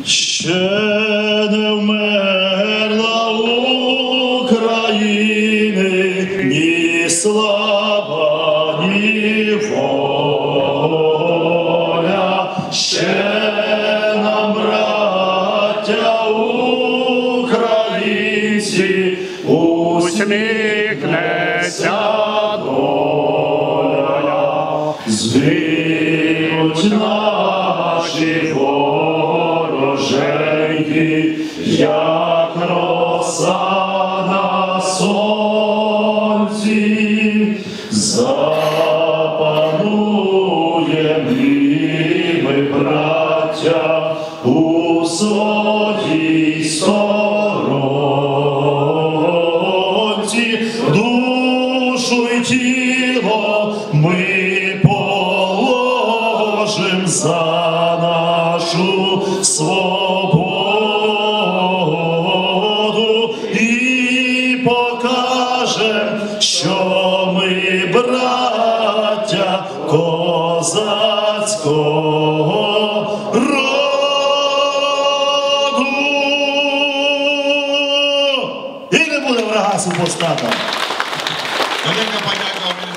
Ще не вмерла України ні слава, ні воля. Ще нам, браття українці, усміхнеться доля. Звинуть наші вороженьки, як роса на сонці, запануєм і ми, браття, у своїй сторонці. Душу й тіло ми положим за нашу свободу і покажем, що ми браття козацького роду. І не буде врага супостата. Велика подяка.